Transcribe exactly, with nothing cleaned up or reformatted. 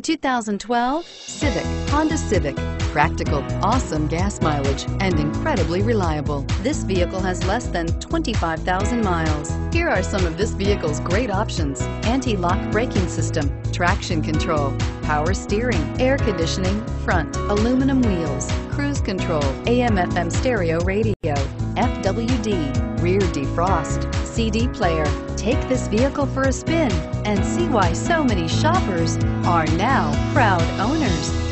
two thousand twelve Civic, Honda Civic. Practical, awesome gas mileage, and incredibly reliable. This vehicle has less than twenty-five thousand miles. Here are some of this vehicle's great options: anti-lock braking system, traction control, power steering, air conditioning, front, aluminum wheels, cruise control, A M F M stereo radio, F W D, rear defrost, C D player. Take this vehicle for a spin and see why so many shoppers are now proud owners.